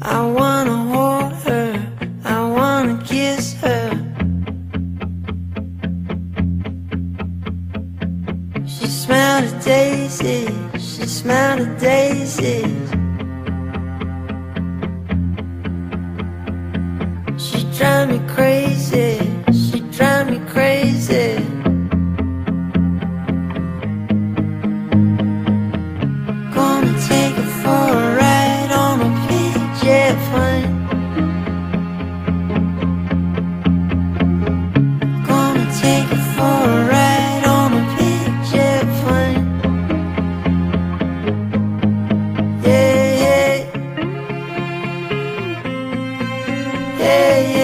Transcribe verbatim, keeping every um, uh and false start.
I wanna hold her, I wanna kiss her. She smelled of daisies, she smelled of daisies. She drive me crazy, she drive me crazy. Gonna take her for a ride on a big jet plane. Gonna take her for a ride on a big jet plane. Yeah, yeah, yeah, yeah.